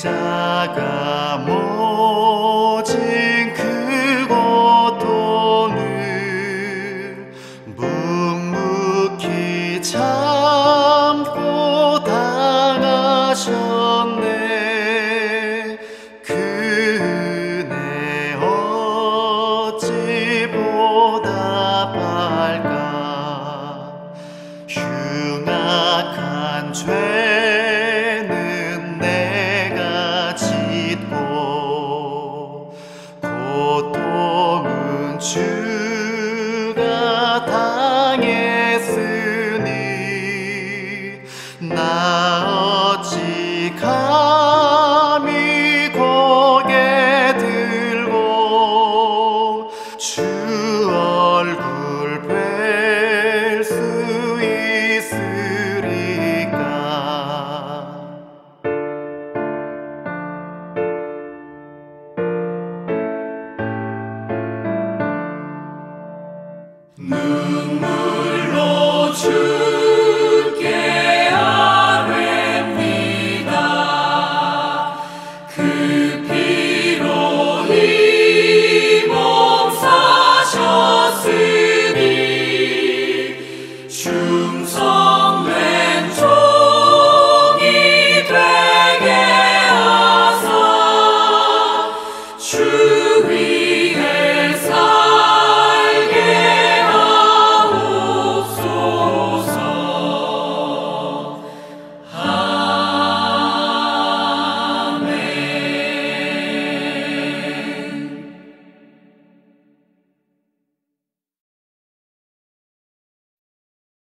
십자가 모진 그 고통을 묵묵히 참고 당하셨네. 그 은혜 어찌 보답할까. 흉악한 죄는 내가 짓고 고통은 주가 당했으니 나 어찌 감히 고개 들고 주 얼굴 뵐 수 있으리까. 눈물로 주께 아뢰옵니다. 그 피로 이 몸 사셨으니